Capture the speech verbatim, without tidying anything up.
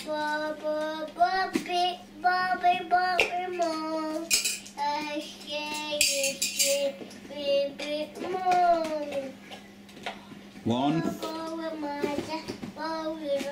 Bubble, Bobby, Bobby, Bobby, Moon. I say it's baby moon. One. Bobby, Mother, Bobby,